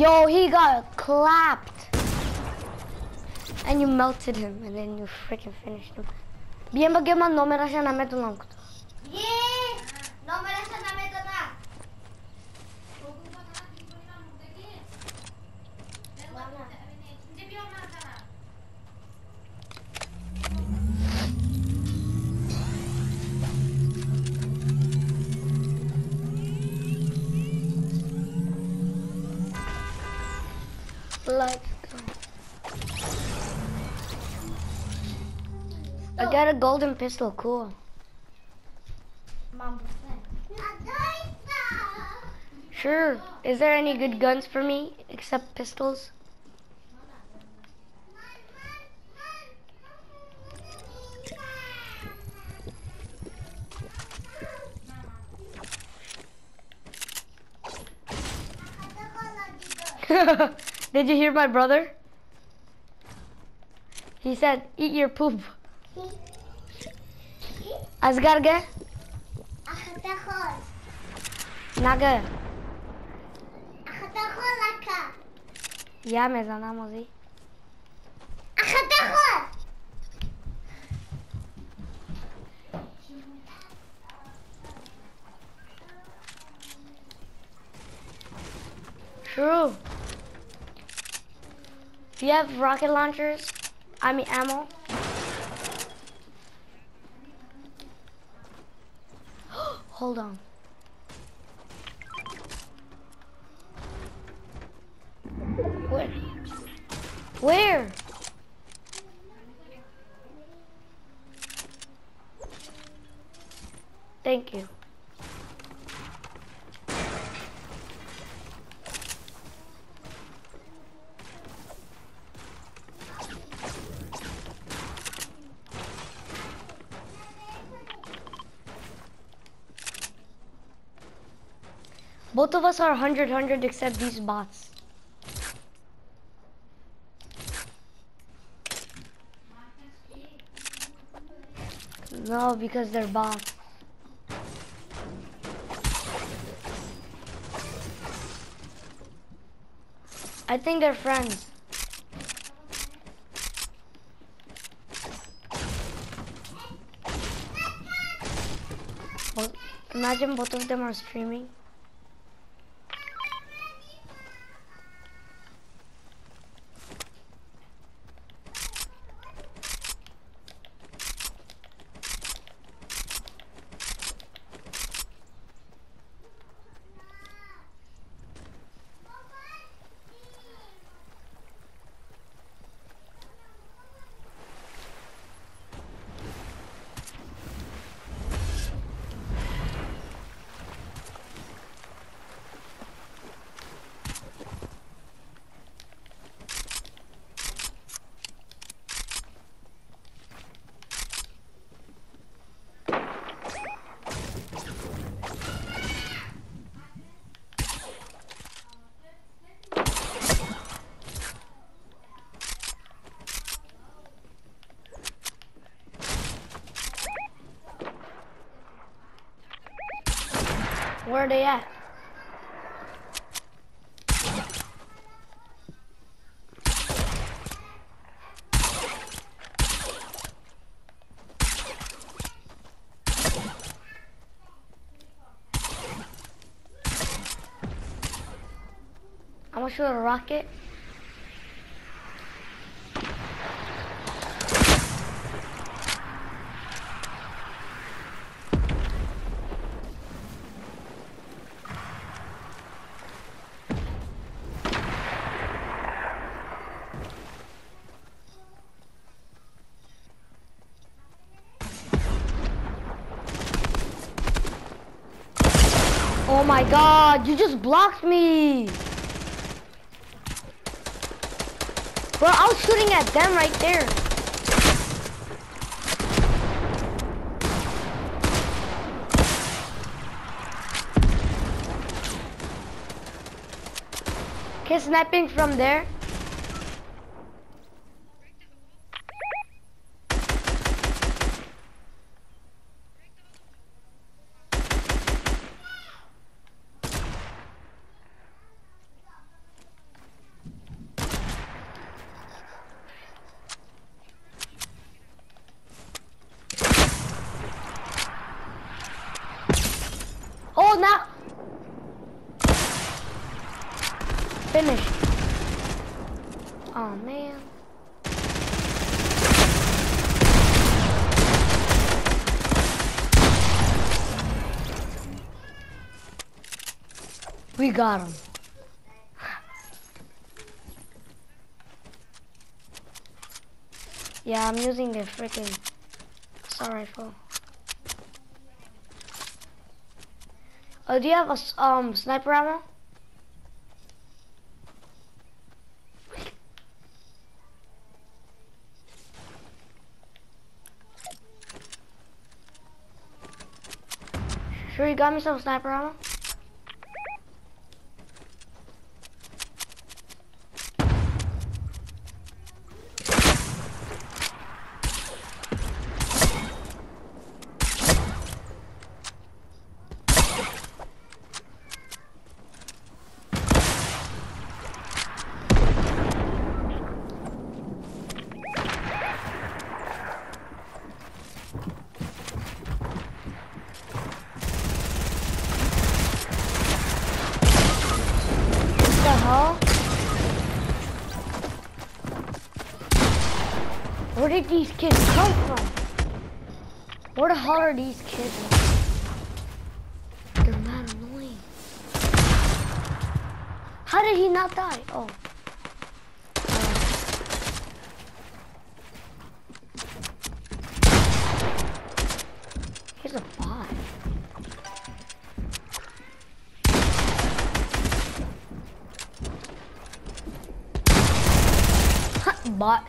Yo, he got clapped. And you melted him, and then you freaking finished him. Bien bagaimana nomor siya na meto lang ko. Yeah! Nomor siya na meto na. Let's go. I got a golden pistol, cool. Sure. Is there any good guns for me except pistols? Did you hear my brother? He said, eat your poop. Asgarge? Naga. Ya me zanamos ahí. True. Do you have rocket launchers? I mean ammo? Hold on. Where? Where? Thank you. Both of us are 100 except these bots. No, because they're bots. I think they're friends. Well, imagine both of them are streaming. Where are they at? I'm gonna shoot a rocket. Oh my god, you just blocked me! Bro, I was shooting at them right there. Okay, sniping from there. Oh man. We got him. Yeah, I'm using the freaking assault rifle. Oh, do you have a sniper ammo? Sure, you got me some sniper ammo? Where did these kids come from? Where the hell are these kids? They're mad annoying. How did he not die? Oh. He's a bot. Bot.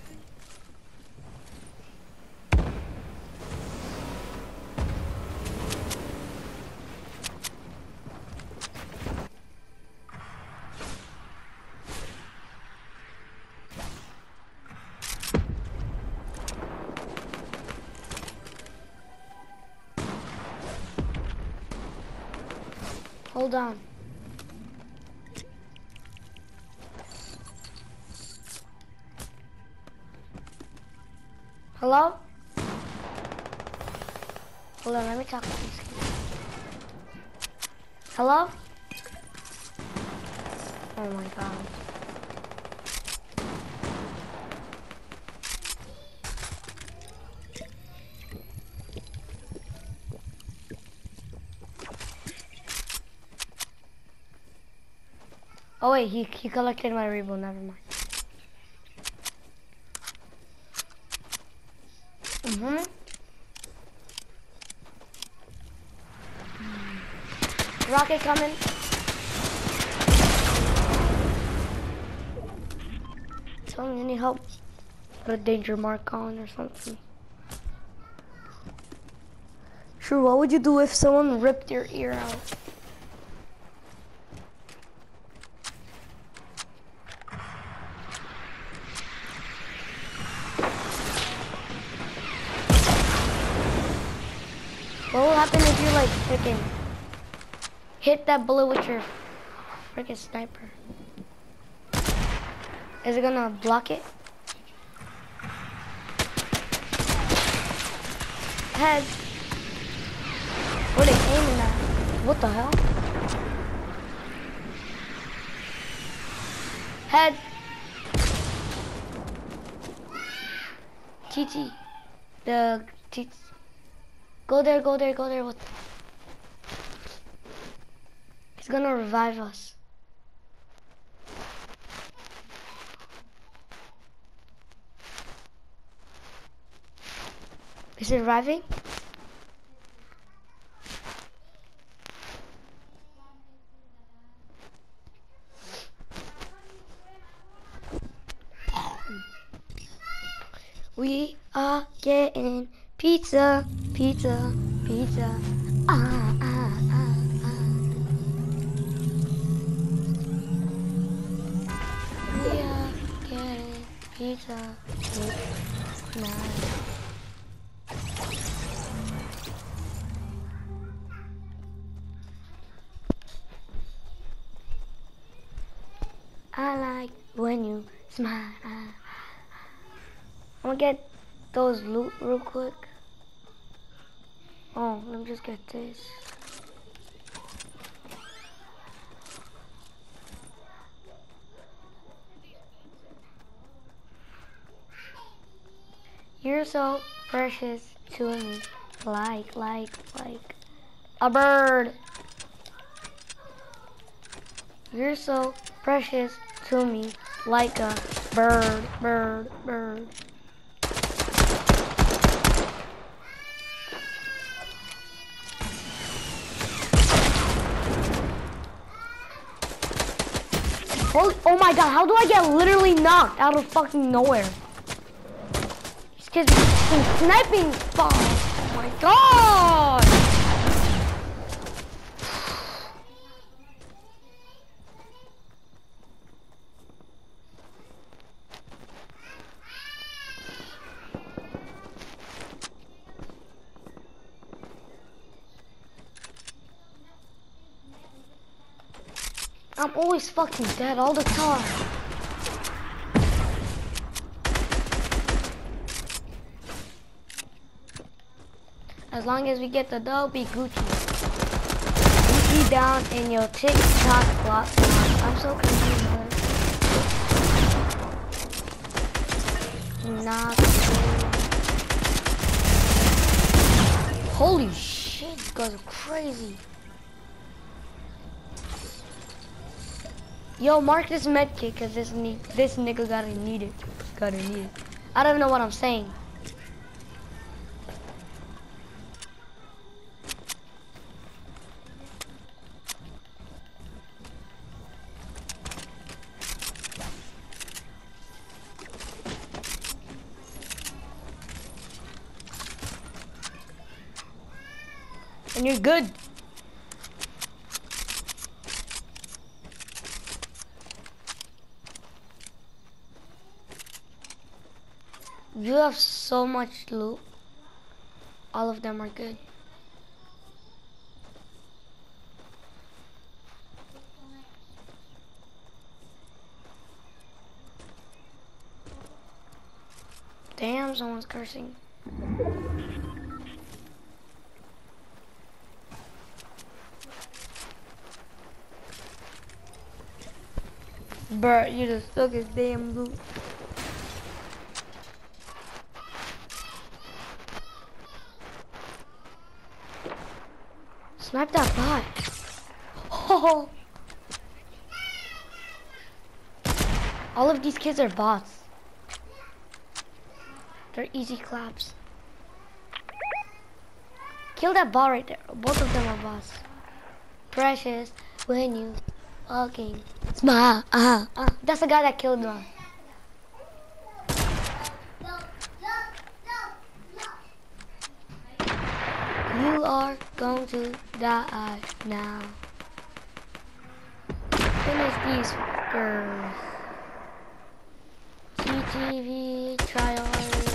Hold on. Hello? Hold on, let me talk to these kids. Hello? Oh my god. Oh wait, he collected my rainbow, never mind. Rocket coming. Tell me, you need help? Put a danger mark on or something. Sure, what would you do if someone ripped your ear out? What will happen if you like freaking hit that bullet with your freaking sniper? Is it gonna block it? Head. What are they aiming at? What the hell? Head. TT. The TT. Go there, go there, go there. What? He's gonna revive us. Is it reviving? We are getting pizza, pizza, pizza. Ah, ah, ah, ah. We are getting pizza tonight. I like when you smile. I'm gonna get those loot real quick. Oh, let me just get this. You're so precious to me. Like a bird. You're so precious to me. Like a bird, bird, bird. Oh my god, how do I get literally knocked out of fucking nowhere? These kids are fucking sniping. Oh my god! I'm always fucking dead all the time. As long as we get the dub, be Gucci. Gucci down in your TikTok block. I'm so confused. Not holy shit, these guys are crazy. Yo, mark this medkit, cause this nigga gotta need it. Gotta need it. I don't even know what I'm saying. And you're good. You have so much loot. All of them are good. Damn, someone's cursing. Bert, you just took his damn loot. Snipe that bot. Oh. All of these kids are bots. They're easy claps. Kill that bot right there. Both of them are bots. Precious when you fucking smile. That's the guy that killed me. You are going to die now. Finish these fuckers. CTV, try hard.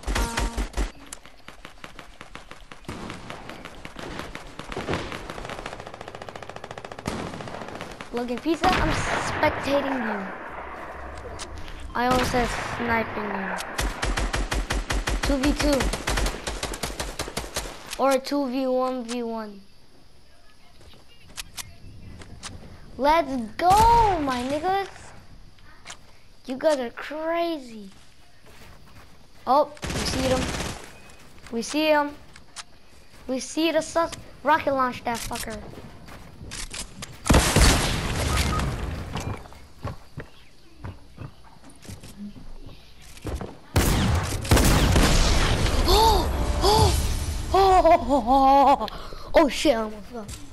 Logan Pizza, I'm spectating you. I almost said sniping you. 2v2. Or a 2v1v1. Let's go, my niggas. You guys are crazy. Oh, we see them. We see him. We see the sus. Rocket launch that fucker. Oh shit, I almost fell.